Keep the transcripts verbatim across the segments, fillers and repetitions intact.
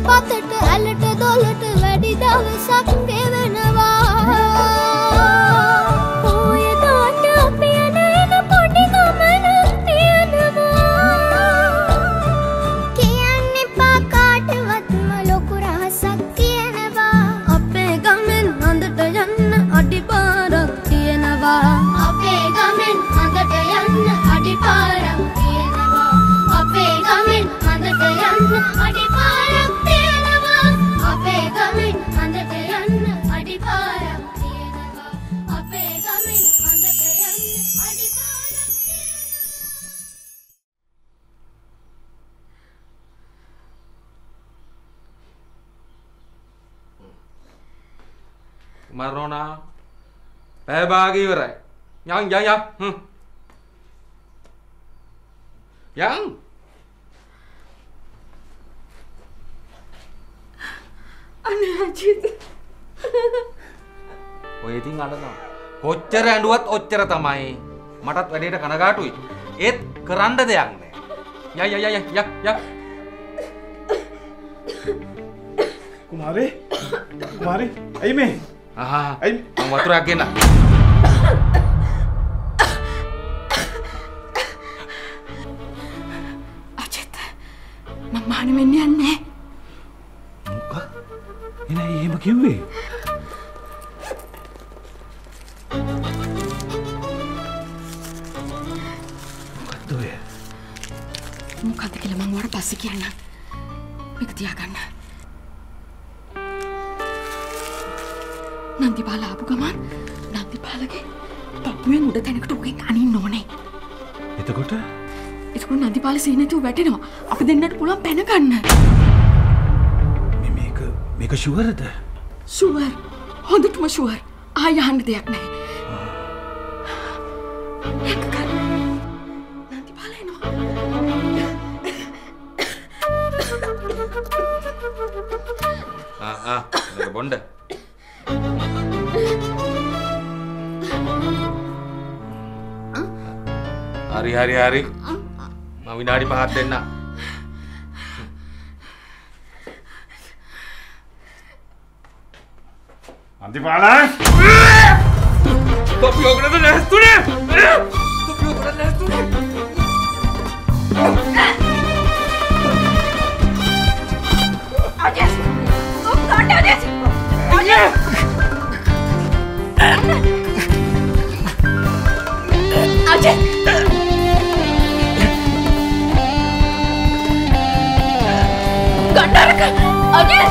පතට ඇලට දොලට වැඩි දවසක් ගෙවනවා ඔය දාට අපි යන එන පොඩි ගමනක් තියෙනවා කියන්න එපා කාටවත්ම ලොකු රහසක් තියෙනවා අපේ ගමෙන් හඳට යන්න අඩිපාරක් තියෙනවා අපේ ගමෙන් හඳට යන්න අඩිපාරක් තියෙනවා අපේ ගමෙන් හඳට යන්න අඩිපාරක් තියෙනවා අපේ ගමෙන් හඳට යන්න අඩිපාරක් තියෙනවා අපේ ගමෙන් හඳට යන්න අඩිපාරක් මරණා පැය භාගය ඉවරයි යන් යන් යන් හ්ම් යන් අනේ අජිත් ඔය ඉතින් අඬනවා කොච්චර ඇඬුවත් ඔච්චර තමයි මටත් වැඩේට කනගාටුයි ඒත් කරන්න දෙයක් නෑ යය යය යය යක් යක් කුමාරේ කුමාරේ ඇයි මේ ආහා මම වතුරක් ගෙන්න අජිත් මම මාන වෙන්න යන්නේ මොකක් එනේ එහෙම කිව්වේ මොකක්ද ඔය මොකක්ද කියලා මම වර පස්සේ කියන්න මේක තියාගන්න නන්දිපාල ආපු ගමන් නන්දිපාලගේ පපුවෙන් උඩ තැනකට උගෙන් අනින්න ඕනේ එතකොට එතකොට නන්දිපාල සීනතු වැටෙනවා අපි දෙන්නට පුළුවන් පැන ගන්න මේක මේක ෂුවර්ද ෂුවර් හොඳටම ෂුවර් ආය යන්න දෙයක් නැහැ එක ගන්න නන්දිපාල එනවා ආ ආ මේක බොණ්ඩ හරි හරි හරි මම විනාඩි පහක් දෙන්න අන්තිපාලා තොපි ඔකටද නැස්තුනේ තොපි ඔකට නැස්තුනේ අජස් ඔක් ගන්න අජස් අජස් අජස් ගන්නරක අජස්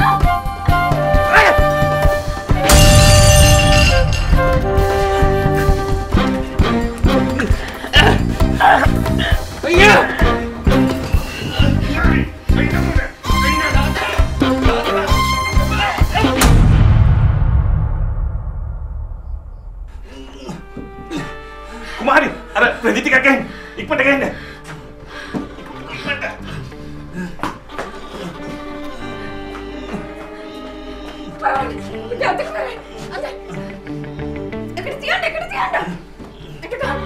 කුමාරි අර ප්‍රදි ටිකක් ගන්න ඉක්මනට ගන්න ඉක්මනට ජාතක කරේ අද එකට තියන්න එකට තියන්න එකට ගන්න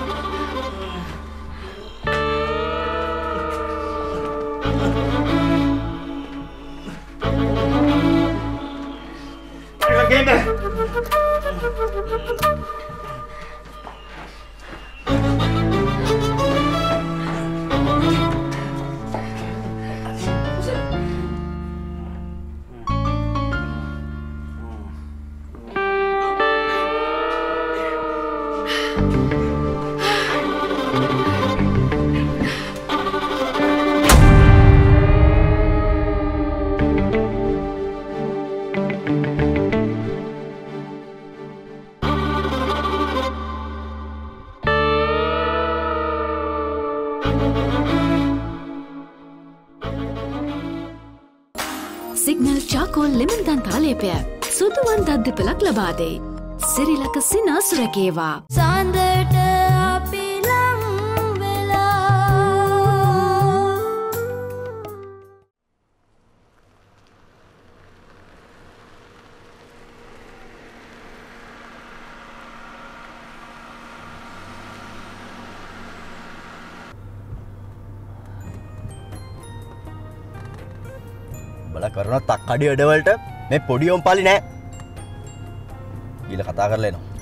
ඒක ගන්න සිග්නල් චාකෝල් ලෙමන් දන්තාලේපය සුදුවන් දද්දපලක් ලබා දෙයි. සිරිලක සිනාසුරකේවා. සඳට අපි ලං වෙලා උඹලා කරන තක්කඩි වැඩවලට මේ පොඩි ඔම්පාලි නෑ. ගිහලා කතා කරලා එනවා.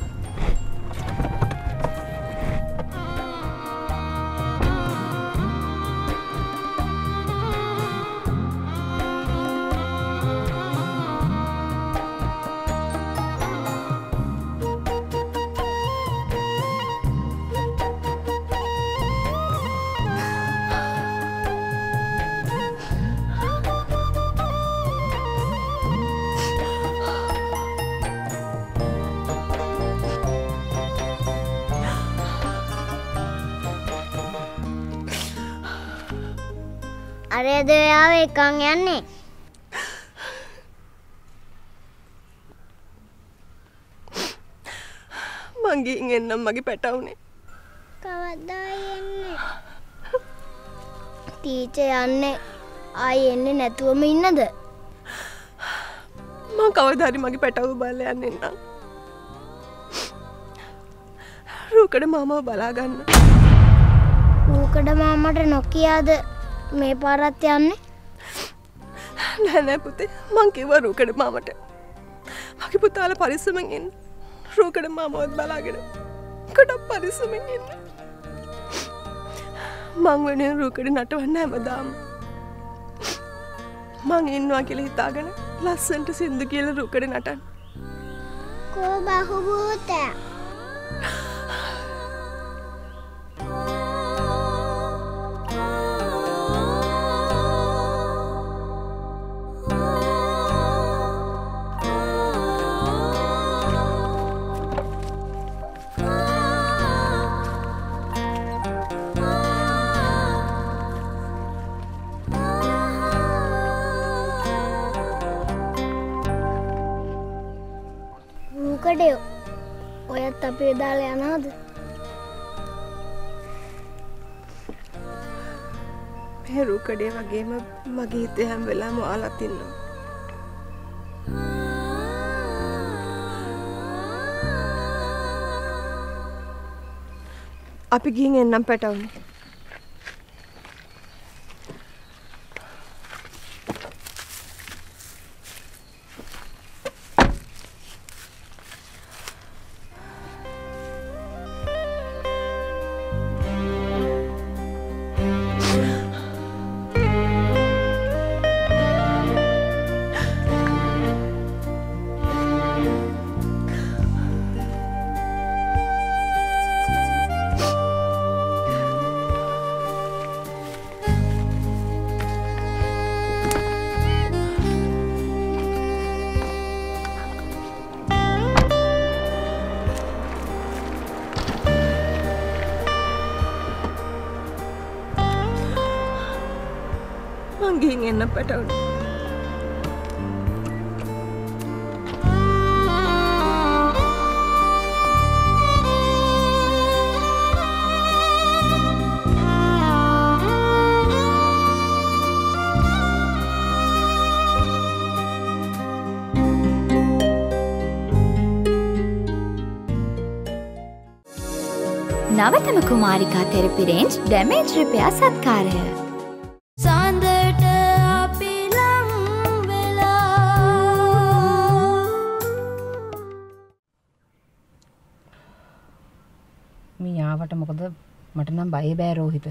අරේද ඔයාව එකන් යන්නේ මං ගිහින් එන්නම් මගේ පැටවුනේ කවදා එන්නේ ටීචර් යන්නේ ආයෙ එන්නේ නැතුවම ඉන්නද මං කවදා හරි මගේ පැටව බලලා යන්න එන්නම් රූකඩ මාමව බලා ගන්න රූකඩ මාමට නොකියාද මේ පාරත් යන්නේ නෑ නෑ පුතේ මං කිව්වා රූකඩ මාමට මගේ පුතාලා පරිස්සමෙන් ඉන්න රූකඩ මාමවත් බලාගෙන ගොඩක් පරිස්සමෙන් ඉන්න මං වෙනුවෙන් රූකඩ නටවන්න හැමදාම මං ඉන්නවා කියලා හිතාගෙන ලස්සනට සින්දු කියලා රූකඩ නටන්න කෝ බහුබූතයා රූකඩයෝ ඔයත් අපේ දාලා යනවද මේ රූකඩේ වගේම මගේ හිතේ හැම වෙලාවෙම ඔයාලත් ඉන්නවා අපි ගිහින් එන්නම් පැටවුනේ මං ගිහින් එන්නම් පැටවුනේ නවතම Kumarika therapy range damage repair සත්කාරය. සඳට අපි ලං වෙලා මේ ආවට මොකද මට නම් බය බෑ රෝහිත.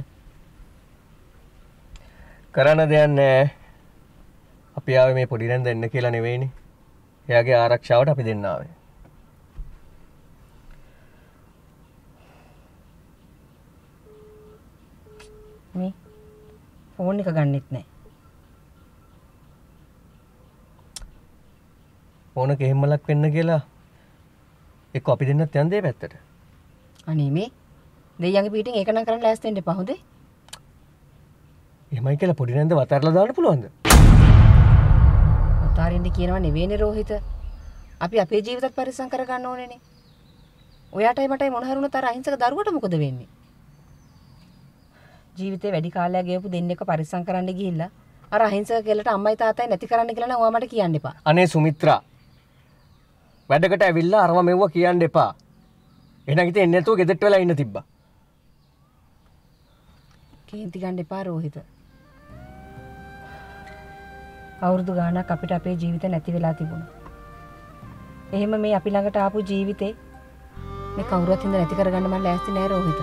කරන්න දෙයක් නෑ. අපි ආවේ මේ පොඩි නන්ද එන්න කියලා නෙවෙයිනේ. එයාගේ ආරක්ෂාවට අපි දෙන්න ආවේ. මේ ෆෝන් එක ගන්නෙත් නෑ. ෆෝන් එක එහෙමලක් වෙන්න කියලා එක්ක අපි දෙන්නත් යන් දෙය පැත්තට. අනේ මේ දෙයියන්ගේ පිටින් ඒක නම් කරන්න ලෑස්ති වෙන්න එපා හොඳේ. එහෙමයි කියලා පොඩි නන්ද වතරලා දාන්න පුළුවන්ද? වතාරින්න කියනවා නෙවෙයිනේ රෝහිත. අපි අපේ ජීවිතත් පරිස්සම් කරගන්න ඕනේනේ. ඔයාටයි මටයි මොන හරි වුණත් අර අහිංසක දරුවට මොකද වෙන්නේ? ජීවිතේ වැඩි කාලයක් ගෙවපු දෙන්නෙක්ව පරිස්සම් කරන්න ගිහිල්ලා අර අහිංසක කෙල්ලට අම්මයි තාත්තයි නැති කරන්න කියලා නම් ඔයා මට කියන්න එපා. අනේ සුමිත්‍රා. වැඩකට ඇවිල්ලා අරව මෙව්ව කියන්න එපා. එහෙනම් ඉතින් එන්නේ නැතුව ගෙදරට වෙලා ඉන්න තිබ්බා. කේන්ති ගන්න එපා රෝහිත. අවුරුදු ගාණක් අපිට අපේ ජීවිත නැති වෙලා තිබුණා. එහෙම මේ අපි ළඟට ආපු ජීවිතේ මේ කවුරුත් හින්දා නැති කරගන්න මම ලෑස්ති නෑ රෝහිත.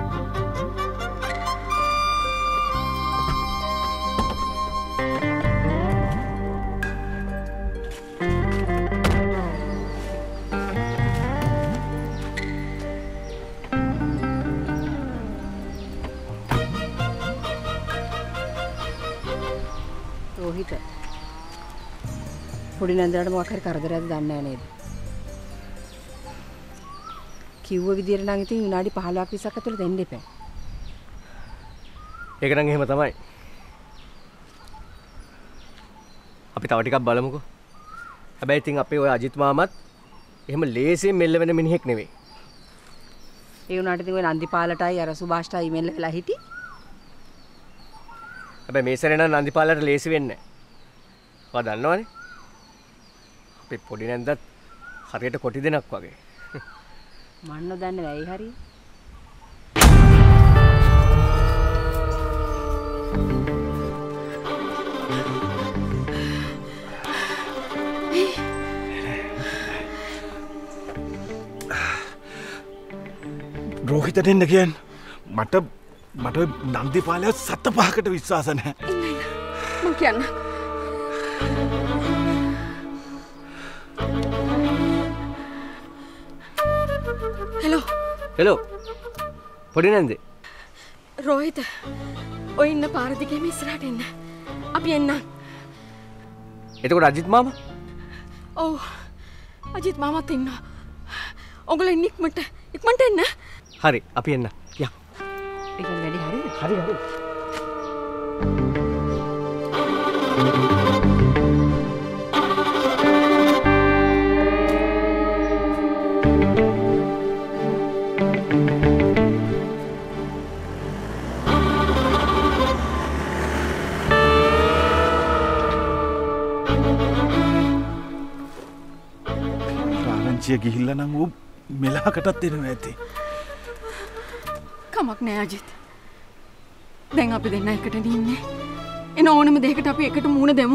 රෝහිත පොඩි නන්දලාට මොකක් හරි කරදරයක්ද දන්නේ නැහැ නේද? කිව්ව විදියට නම් ඉතින් විනාඩි පහළොවක් විස්සක් ඇතුළත දෙන්න එපා. ඒක නම් එහෙම තමයි. අපි තව ටිකක් බලමුකෝ. හැබැයි ඉතින් අපේ ඔය අජිත් මාමත් එහෙම ලේසියෙන් මෙල්ල වෙන මිනිහෙක් නෙවෙයි. ඒ උනාට ඉතින් ඔය නන්දිපාලටයි අර සුභාෂ්ටයි මෙල්ල වෙලා හිටි. හැබැයි මේ සැරේ නම් නන්දිපාලට ලේසි වෙන්නේ නැහැ. ඔයා දන්නවනේ. අපේ පොඩි නැන්දත් හරියට කොටි දෙනක් වගේ. මන් නොදන්නේ ඇයි හරි. රෝහිතට එන්න කියන්න. මට මට නන්දිපාලය සත පහකට විශ්වාස නැහැ. මං කියන්න. හෙලෝ. හෙලෝ. පොඩි නැන්දේ. රෝහිත. ඔය ඉන්න පාර දිගේම ඉස්සරහට එන්න. අපි එන්නම්. එතකොට අජිත් මාමා? ඔව්. අජිත් මාමත් ඉන්නවා. ඔයගොල්ලෝ ඉන්න ඉක්මනට ඉක්මනට එන්න. හරි අපි එන්න. යා. ඒක වැඩි හරියද? හරි හරි. ආරංචිය ගිහිල්ලා නම් ඌ මෙලහකටත් එනවා ඇති. කමක් නෑ අජිත්. දැන් අපි දෙන්න එකට ඉන්නේ. එන ඕනම දෙයකට අපි එකට මූණ දෙමු.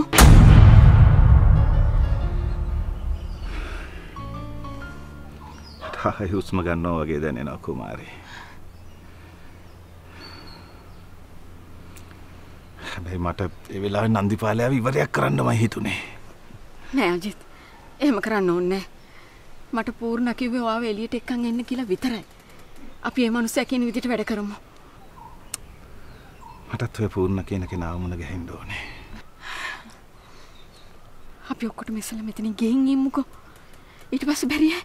තායි හුස්ම ගන්නවා වගේ දැනෙනවා කුමාරී. හැබැයි මට ඒ වෙලාවේ නන්දිපාලයාව ඉවරයක් කරන්නමයි හිතුනේ. නෑ අජිත්. එහෙම කරන්න ඕනේ නෑ. මට පූර්ණ කිව්වේ ඔයාව එළියට එක්කන් එන්න කියලා විතරයි. අපි මේ මනුස්සයා කියන විදිහට වැඩ කරමු. මටත් ඔය පූර්ණ කියන කෙනාව මුණ ගැහෙන්න ඕනේ. අපි ඔක්කොටම ඉස්සෙල්ලා මෙතනින් ගෙයින් ඉමුකෝ. ඊට පස්සේ බැරිය.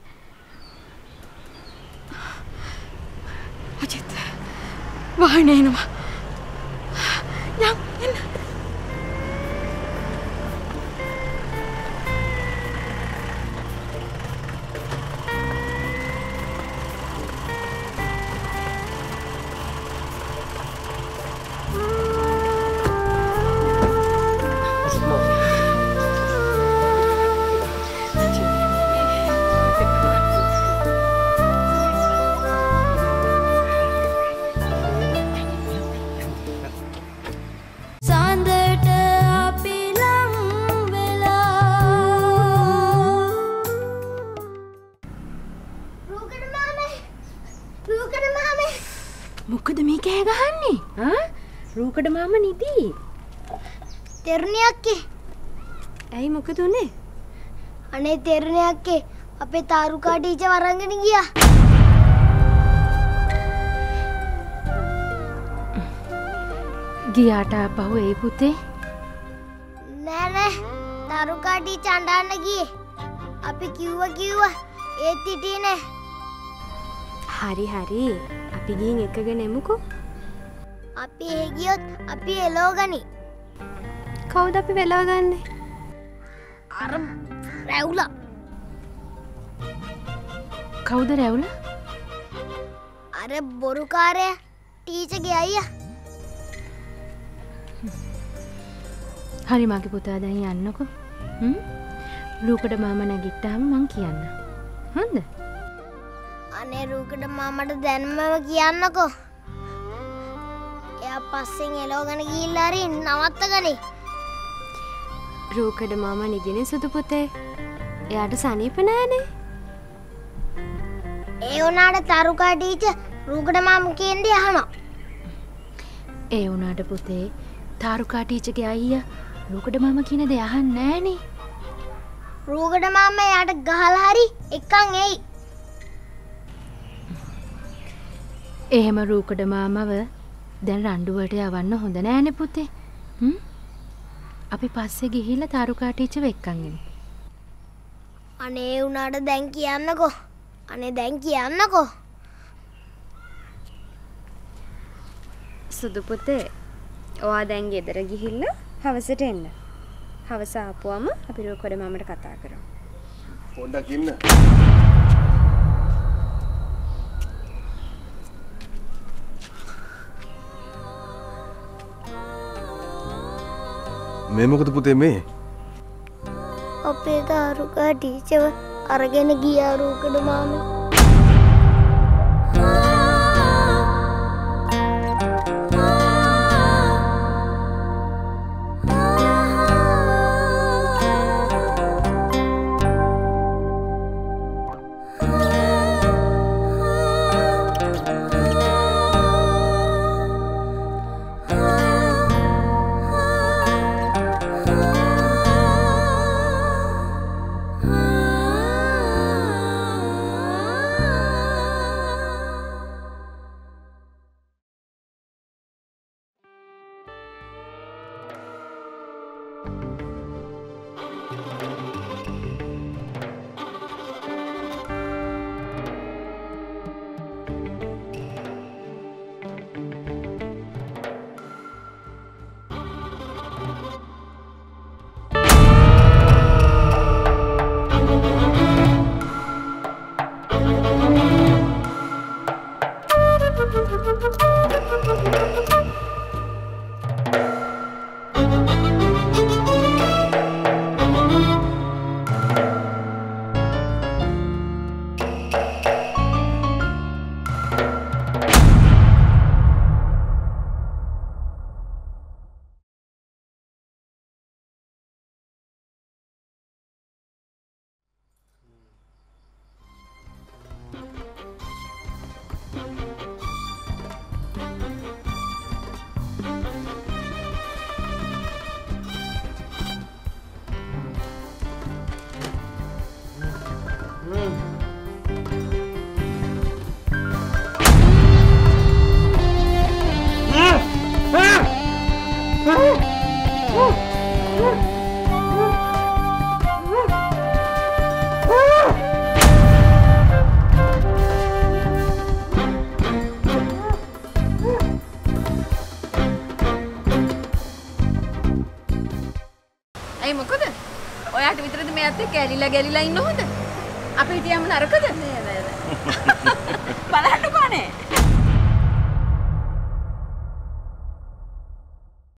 අජිත්. වාහනේ එනවා. යම් එන්න. මොකද මේ කෑ ගහන්නේ? ආ? රූකඩ මාම නිදි. තෙරුණිය අක්කේ. ඇයි මොකද උනේ? අනේ තෙරුණිය අක්කේ අපේ තාරුකා ටීචර් වරංගෙන ගියා. ගියාට ආපහු එයි පුතේ. නෑ නෑ තාරුකා ටීචර් අඬන්න ගියේ. අපි කිව්වා කිව්වා ඒත් හිටියේ නෑ. හරි හරි. අපි ගිහින් එකගෙන එමුකෝ. අපි එහෙ ගියොත් අපි එලෝගනි. කවුද අපි වෙලා ගන්නෙ? අර රැවුලා. කවුද රැවුලා? අර බොරුකාරයා ටීචර්ගේ අයියා. හරි මගේ පුතා දැන් යන්නකෝ. හ්ම්? රූකඩ මාමා නැගිට්ටාම මං කියන්න. හොඳද? අනේ රූකඩ මාමට දැන්මම කියන්නකෝ. එයා පස්සෙන් එලෝගන ගිහිල්ලා හරි නවත්තගනි. රූකඩ මාමා නිදිනේ සුදු පුතේ. එයාට සනීප නෑනේ. ඒ වුණාට තරුකා ටීචර් රූකඩ මාමා කියන්නේ අහනවා. ඒ වුණාට පුතේ තාරුකා ටීචර්ගේ අයියා රූකඩ මාමා කියන දේ අහන්නේ නෑනේ. රූකඩ මාමා එයාට ගහලා හරි එක්කන් එයි. එහෙම රූකඩ මාමව දැන් රණ්ඩුවට යවන්න හොඳ නෑනේ පුතේ. හ්ම්? අපි පස්සේ ගිහිල්ලා තාරුකා ටීචර් එක්කන් එමු. අනේ උනාට දැන් කියන්නකෝ. අනේ දැන් කියන්නකෝ. සුදු පුතේ ඔයා දැන් ගෙදර ගිහිල්ලා හවසට එන්න. හවස ආපුවම අපි රූකඩ මාමට කතා කරමු. පොඩ්ඩක් ඉන්න. මේ මොකද පුතේ මේ? අපේ තාරුකා ටීචර් අරගෙන ගියා රූකඩ මාමා. ගැලිලා ගැලිලා ඉන්න හොඳ. අපි හිටියම නරකද? නෑ නෑ නෑ. බලන්නකෝ නේ.